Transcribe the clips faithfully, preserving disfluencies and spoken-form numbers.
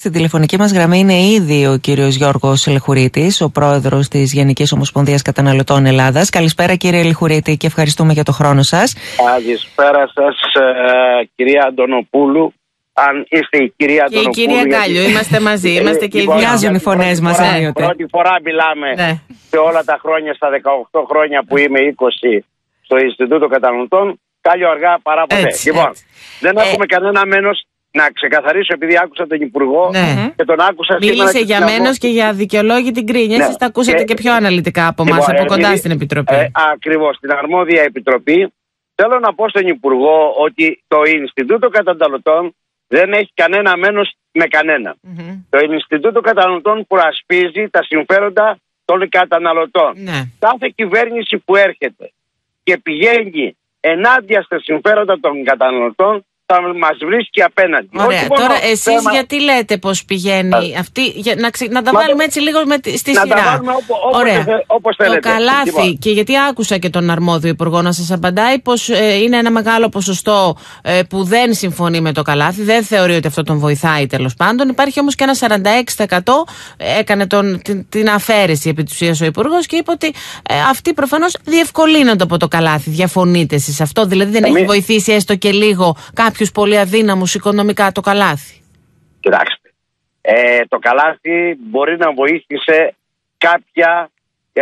Στην τηλεφωνική μας γραμμή είναι ήδη ο κύριος Γιώργος Λεχουρίτης, ο πρόεδρος της Γενικής Ομοσπονδίας Καταναλωτών Ελλάδας. Καλησπέρα κύριε Λεχουρίτη και ευχαριστούμε για το χρόνο σας. Καλησπέρα σας κυρία Αντωνοπούλου. Αν είστε η κυρία Αντωνοπούλου. Και η κυρία Γκάλιο, είμαστε μαζί, είμαστε και οι δύο. Μοιάζουν οι φωνές μας ενίοτε. Πρώτη φορά μιλάμε ναι. σε όλα τα χρόνια, στα δεκαοκτώ χρόνια που είμαι είκοσι στο Ινστιτούτο Καταναλωτών. Κάλλιο αργά παρά ποτέ. Έτσι, λοιπόν, έτσι. δεν έχουμε ε... κανένα μένος. Να ξεκαθαρίσω, επειδή άκουσα τον Υπουργό ναι. και τον άκουσα σήμερα. Μίλησε για μένος και για δικαιολόγητη γκρίνια. Ναι. Εσείς τα ακούσατε και, και πιο αναλυτικά από εμάς, από κοντά επειδή, στην Επιτροπή. Ε, ακριβώς, στην αρμόδια Επιτροπή. Θέλω να πω στον Υπουργό ότι το Ινστιτούτο Καταναλωτών δεν έχει κανένα μένος με κανένα. Mm-hmm. Το Ινστιτούτο Καταναλωτών προασπίζει τα συμφέροντα των καταναλωτών. Ναι. Κάθε κυβέρνηση που έρχεται και πηγαίνει ενάντια στα συμφέροντα των καταναλωτών θα μας βρίσκει απέναντι. Ωραία. Όχι Τώρα εσείς θέμα... γιατί λέτε πως πηγαίνει αυτή, για, να, ξε, να τα Μα... βάλουμε έτσι λίγο με, στη να σειρά. Να τα βάλουμε όπω, όπως, Ωραία. Θε, όπως θέλετε. Το καλάθι, λοιπόν. Και γιατί άκουσα και τον αρμόδιο Υπουργό να σας απαντάει πως ε, είναι ένα μεγάλο ποσοστό ε, που δεν συμφωνεί με το καλάθι, δεν θεωρεί ότι αυτό τον βοηθάει τέλος πάντων. Υπάρχει όμως και ένα σαράντα έξι τοις εκατό έκανε τον, την, την αφαίρεση επί της ουσίας ο Υπουργός και είπε ότι ε, αυτοί προφανώς διευκολύνονται από το καλάθι. Διαφωνείτε εσείς αυτό, δηλαδή δεν Εμείς... έχει βοηθήσει έστω και λίγο κάποιους πολύ αδύναμους οικονομικά το καλάθι? Κοιτάξτε, ε, το καλάθι μπορεί να βοήθησε κάποια ε,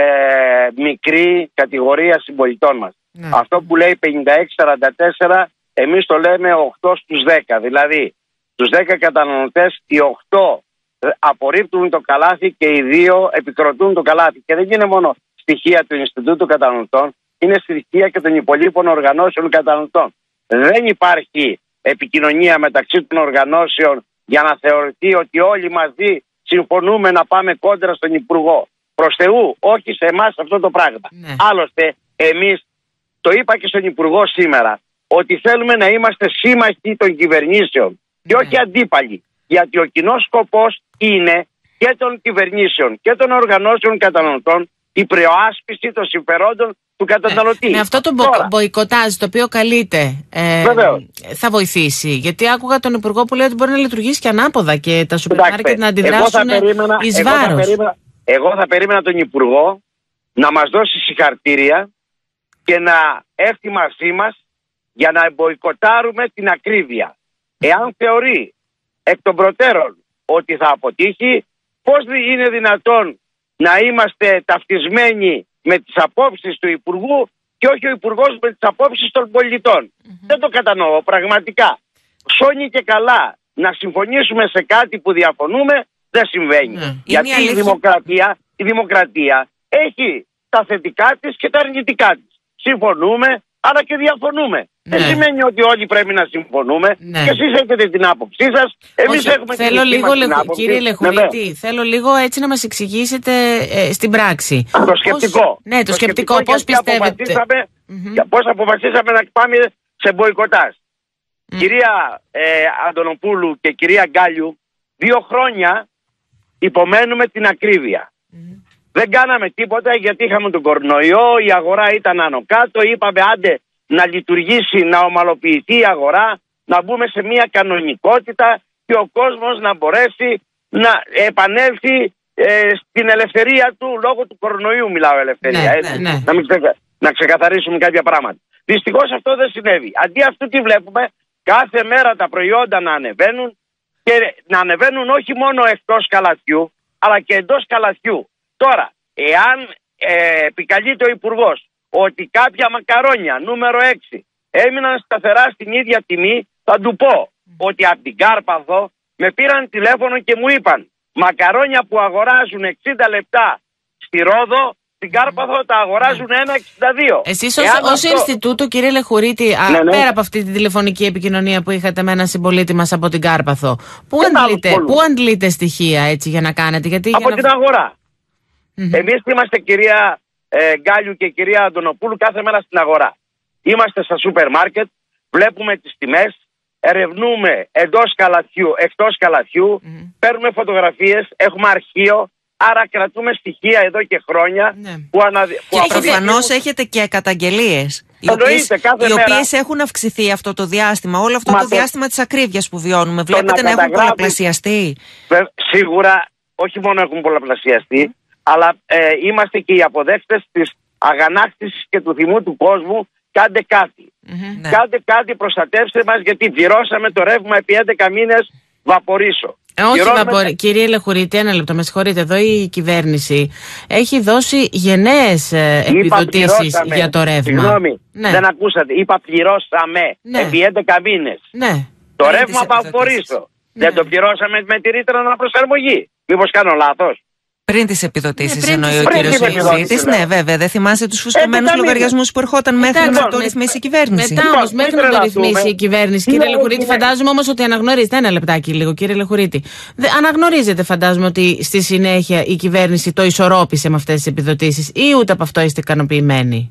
μικρή κατηγορία συμπολιτών μας. Ναι. Αυτό που λέει πενήντα έξι σαράντα τέσσερα, εμείς το λέμε οκτώ στους δέκα. Δηλαδή, στους δέκα καταναλωτές, οι οκτώ απορρίπτουν το καλάθι και οι δύο επικροτούν το καλάθι. Και δεν είναι μόνο στοιχεία του Ινστιτούτου Καταναλωτών, είναι στοιχεία και των υπολείπων οργανώσεων καταναλωτών. Δεν υπάρχει επικοινωνία μεταξύ των οργανώσεων για να θεωρηθεί ότι όλοι μαζί συμφωνούμε να πάμε κόντρα στον Υπουργό. Προς Θεού, όχι σε εμάς αυτό το πράγμα. Ναι. Άλλωστε, εμείς, το είπα και στον Υπουργό σήμερα, ότι θέλουμε να είμαστε σύμμαχοι των κυβερνήσεων ναι. και όχι αντίπαλοι. Γιατί ο κοινός σκοπός είναι και των κυβερνήσεων και των οργανώσεων καταναλωτών η προάσπιση των συμφερόντων του καταναλωτή. Ε, με αυτό το μποϊκοτάζ το οποίο καλείται ε, θα βοηθήσει? Γιατί άκουγα τον Υπουργό που λέει ότι μπορεί να λειτουργήσει και ανάποδα και τα σούπερ μάρκετ να αντιδράσουν εις βάρος. Εγώ θα, περίμενα, εγώ θα περίμενα τον Υπουργό να μας δώσει συγχαρητήρια και να έρθει μαζί μας για να μποϊκοτάρουμε την ακρίβεια. Εάν θεωρεί εκ των προτέρων ότι θα αποτύχει, πώς είναι δυνατόν να είμαστε ταυτισμένοι με τις απόψεις του Υπουργού και όχι ο Υπουργός με τις απόψεις των πολιτών? Mm-hmm. Δεν το κατανοώ πραγματικά. Σώνει και καλά να συμφωνήσουμε σε κάτι που διαφωνούμε, δεν συμβαίνει. Mm. Γιατί η, η, δημοκρατία, η δημοκρατία έχει τα θετικά της και τα αρνητικά της. Συμφωνούμε, αλλά και διαφωνούμε. Ναι. Δεν σημαίνει ότι όλοι πρέπει να συμφωνούμε. Ναι. Και εσείς έχετε την άποψή σας. Εμείς έχουμε θέλω την λίγο, την άποψη. Κύριε Λεχουρίτη, ναι, θέλω λίγο έτσι να μας εξηγήσετε ε, στην πράξη. Το σκεπτικό. Πώς, ναι, το, το σκεπτικό. σκεπτικό πώς πιστεύετε? Αποφασίσαμε, mm-hmm. Πώς αποφασίσαμε να πάμε σε μποϊκοτάζ. Mm. Κυρία ε, Αντωνοπούλου και κυρία Γκάλιου, δύο χρόνια υπομένουμε την ακρίβεια. Mm. Δεν κάναμε τίποτα γιατί είχαμε τον κορονοϊό, η αγορά ήταν άνω κάτω, είπαμε άντε να λειτουργήσει, να ομαλοποιηθεί η αγορά, να μπούμε σε μια κανονικότητα και ο κόσμος να μπορέσει να επανέλθει ε, στην ελευθερία του λόγω του κορονοϊού. Μιλάω ελευθερία, ναι, έτσι. Ναι, ναι. Να, μην ξεκα... να ξεκαθαρίσουμε κάποια πράγματα. Δυστυχώς αυτό δεν συνέβη. Αντί αυτού τι βλέπουμε? Κάθε μέρα τα προϊόντα να ανεβαίνουν και να ανεβαίνουν όχι μόνο εκτός καλαθιού, αλλά και εντός καλαθιού. Τώρα, εάν ε, επικαλείται ο Υπουργός ότι κάποια μακαρόνια νούμερο έξι έμειναν σταθερά στην ίδια τιμή, θα του πω ότι από την Κάρπαθο με πήραν τηλέφωνο και μου είπαν μακαρόνια που αγοράζουν εξήντα λεπτά στη Ρόδο, στην Κάρπαθο τα αγοράζουν ένα εξήντα δύο. Εσείς ως, ως αυτό... Ινστιτούτο, κύριε Λεχουρίτη, α, ναι, ναι. πέρα από αυτή την τηλεφωνική επικοινωνία που είχατε με έναν συμπολίτη μας από την Κάρπαθο, πού αντλείτε, πού αντλείτε στοιχεία έτσι για να κάνετε? Γιατί από για την να... αγορά. Mm-hmm. Εμείς είμαστε, κυρία ε, Γκάλιου και κυρία Αντωνοπούλου, κάθε μέρα στην αγορά. Είμαστε στα σούπερ μάρκετ, βλέπουμε τις τιμές, ερευνούμε εντός καλαθιού, εκτός καλαθιού, mm-hmm. παίρνουμε φωτογραφίες, έχουμε αρχείο, άρα κρατούμε στοιχεία εδώ και χρόνια. Ναι. Που αναδει... Και προφανώς έχετε και καταγγελίες. οι οποίες, οι οποίες έχουν αυξηθεί αυτό το διάστημα, όλο αυτό Μα το, το διάστημα της ακρίβειας που βιώνουμε. Βλέπετε να, να έχουν πολλαπλασιαστεί. Σίγουρα όχι μόνο έχουν πολλαπλασιαστεί, mm. αλλά ε, είμαστε και οι αποδέκτες της αγανάκτησης και του θυμού του κόσμου. Κάντε κάτι. Mm-hmm. Κάντε κάτι, προστατεύστε μας, γιατί πληρώσαμε το ρεύμα επί έντεκα μήνες βαπορίσω. Ε, όχι βαπορί. Κύριε Λεχουρίτη, ένα λεπτό, με συγχωρείτε. Εδώ η κυβέρνηση έχει δώσει γενναίες ε, επιδοτήσεις για το ρεύμα. Συγγνώμη, ναι. δεν ακούσατε. Είπα πληρώσαμε ναι. επί έντεκα μήνες. Ναι. Το ρεύμα βαπορίσω. Ναι. Δεν το πληρώσαμε με τη ρήτρα αναπροσαρμογή. Μήπως κάνω λάθος? Πριν τις επιδοτήσεις ναι, εννοεί ο κύριος Λεχουρίτης. Ναι, βέβαια, δεν θυμάσαι τους φουσκωμένους ε, λογαριασμούς που ερχόταν μέχρι Ετά, να το ρυθμίσει η κυβέρνηση. Μετά όμως, μέχρι να το ρυθμίσει η κυβέρνηση, κύριε Λεχουρίτη, φαντάζομαι όμως ότι αναγνωρίζετε. Ένα λεπτάκι λίγο, κύριε Λεχουρίτη. Αναγνωρίζετε, φαντάζομαι, ότι στη συνέχεια η κυβέρνηση το ισορρόπησε με αυτές τις επιδοτήσεις, ή ούτε από αυτό είστε ικανοποιημένοι?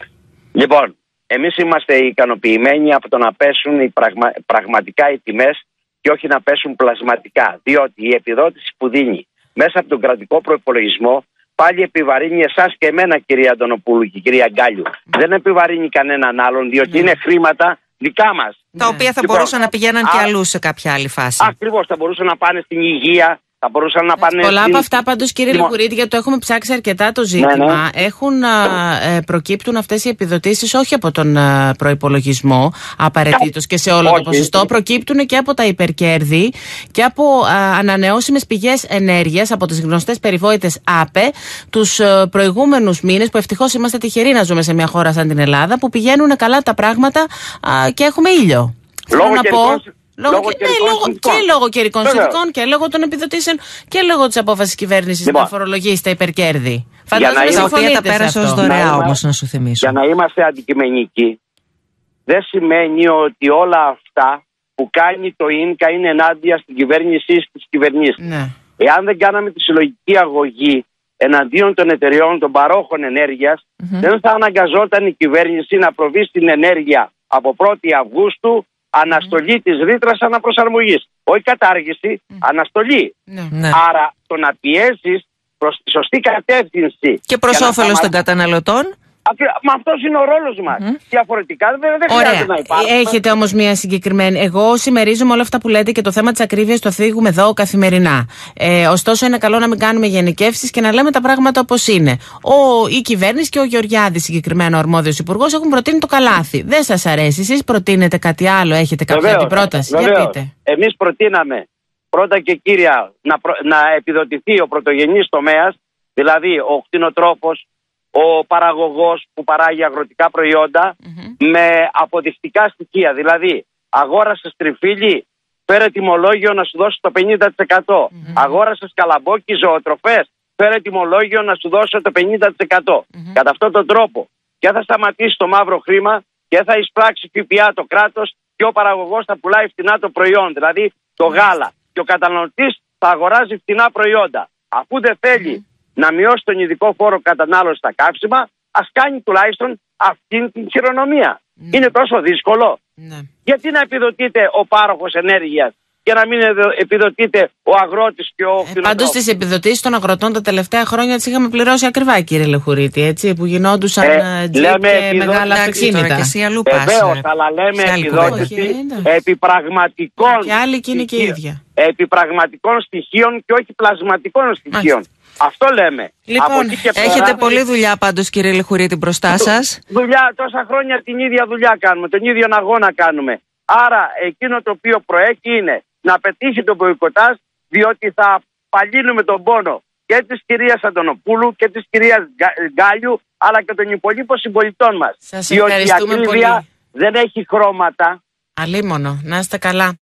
Λοιπόν, εμείς είμαστε ικανοποιημένοι από το να πέσουν οι πραγμα... πραγματικά οι τιμές και όχι να πέσουν πλασματικά. Διότι η επιδότηση που δίνει μέσα από τον κρατικό προϋπολογισμό πάλι επιβαρύνει εσάς και εμένα, κυρία Αντωνοπούλου και κυρία Γκάλιου. Mm. Δεν επιβαρύνει κανέναν άλλον, διότι mm. είναι χρήματα δικά μας. Τα οποία θα λοιπόν, μπορούσαν να πηγαίναν α, και αλλού σε κάποια άλλη φάση. Ακριβώς, θα μπορούσαν να πάνε στην υγεία. Θα μπορούσαν να πάνε. Πολλά στην... από αυτά πάντως, κύριε Λεχουρίτη, γιατί το έχουμε ψάξει αρκετά το ζήτημα, ναι, ναι. Έχουν, ε, προκύπτουν αυτές οι επιδοτήσεις όχι από τον ε, προϋπολογισμό απαραίτητος και σε όλο όχι. το ποσοστό, προκύπτουν και από τα υπερκέρδη και από ε, ανανεώσιμες πηγές ενέργειας, από τις γνωστές περιβόητες ΑΠΕ, τους ε, προηγούμενους μήνες, που ευτυχώς είμαστε τυχεροί να ζούμε σε μια χώρα σαν την Ελλάδα, που πηγαίνουν καλά τα πράγματα ε, και έχουμε ήλιο. Λόγω να πω. Λόγω, λόγω, και, ναι, λόγω, και λόγω καιρικών συνθηκών και λόγω των επιδοτήσεων και λόγω της απόφασης κυβέρνησης λοιπόν, να φορολογήσει τα υπερκέρδη. Φαντάζομαι τα οποία τα πέρασε ως δωρεά όμως, να σου θυμίσω. Για να είμαστε αντικειμενικοί, δεν σημαίνει ότι όλα αυτά που κάνει το ίνκα είναι ενάντια στην κυβέρνηση ή στις κυβερνήσεις. Ναι. Εάν δεν κάναμε τη συλλογική αγωγή εναντίον των εταιριών των παρόχων ενέργειας, mm-hmm. δεν θα αναγκαζόταν η κυβέρνηση να προβεί στην ενέργεια από πρώτη Αυγούστου. Αναστολή mm. της ρήτρας αναπροσαρμογής. Όχι κατάργηση, mm. αναστολή. Ναι. Άρα το να πιέζεις προς τη σωστή κατεύθυνση. Και προς όφελος των καταναλωτών. Μα αυτός είναι ο ρόλος μας. Mm. Διαφορετικά δεν, δεν χρειάζεται να υπάρχει. Έχετε όμως μια συγκεκριμένη. Εγώ συμμερίζομαι όλα αυτά που λέτε και το θέμα της ακρίβειας το θίγουμε εδώ καθημερινά. Ε, ωστόσο, είναι καλό να μην κάνουμε γενικεύσεις και να λέμε τα πράγματα όπως είναι. Ο, η κυβέρνηση και ο Γεωργιάδης, συγκεκριμένο αρμόδιος υπουργός, έχουν προτείνει το καλάθι. Δεν σας αρέσει? Εσείς προτείνετε κάτι άλλο? Έχετε κάποια βεβαίως, πρόταση? Βεβαίως. Για πείτε. Εμείς προτείναμε πρώτα και κύρια να, προ, να επιδοτηθεί ο πρωτογενής τομέας, δηλαδή ο κτηνοτρόφος, ο παραγωγός που παράγει αγροτικά προϊόντα mm-hmm. με αποδεικτικά στοιχεία. Δηλαδή, αγόρασες τριφύλι, φέρε τιμολόγιο να σου δώσω το πενήντα τοις εκατό. Mm-hmm. Αγόρασες καλαμπόκι, ζωοτροφές, φέρε τιμολόγιο να σου δώσω το πενήντα τοις εκατό. Mm-hmm. Κατά αυτόν τον τρόπο και θα σταματήσει το μαύρο χρήμα και θα εισπράξει ΦΠΑ το κράτος και ο παραγωγός θα πουλάει φτηνά το προϊόν, δηλαδή το mm-hmm. γάλα. Και ο καταναλωτής θα αγοράζει φτηνά προϊόντα. Αφού δεν θέλει mm-hmm. να μειώσει τον ειδικό φόρο κατανάλωση στα καύσιμα, ας κάνει τουλάχιστον αυτήν την χειρονομία. Mm. Είναι τόσο δύσκολο. Mm. Γιατί να επιδοτείται ο πάροχος ενέργειας και να μην επιδοτείται ο αγρότης και ο κτηνοτρόφος? Ε, πάντως τις επιδοτήσεις των αγροτών τα τελευταία χρόνια τις είχαμε πληρώσει ακριβά, κύριε Λεχουρίτη, έτσι, που γινόντουσαν ε, τζιπ και επιδο... μεγάλα αυτοκίνητα. Βεβαίως, αλλά λέμε επιδότηση επί πραγματικών και άλλη και είναι και ίδια. Επί πραγματικών στοιχείων και όχι πλασματικών στοιχείων. Μάλιστα. Αυτό λέμε. Λοιπόν, έχετε πέρα... πολλή δουλειά πάντως, κύριε Λεχουρίτη, μπροστά σας. Δουλειά, τόσα χρόνια την ίδια δουλειά κάνουμε, τον ίδιο αγώνα κάνουμε. Άρα εκείνο το οποίο προέχει είναι να πετύχει τον μποϊκοτάζ, διότι θα παλύνουμε τον πόνο και της κυρίας Αντωνοπούλου και της κυρίας Γκάλιου, αλλά και των υπολείπων συμπολιτών μας. Σας διότι η ακρίβεια πολύ. δεν έχει χρώματα. Αλίμονο, να είστε καλά.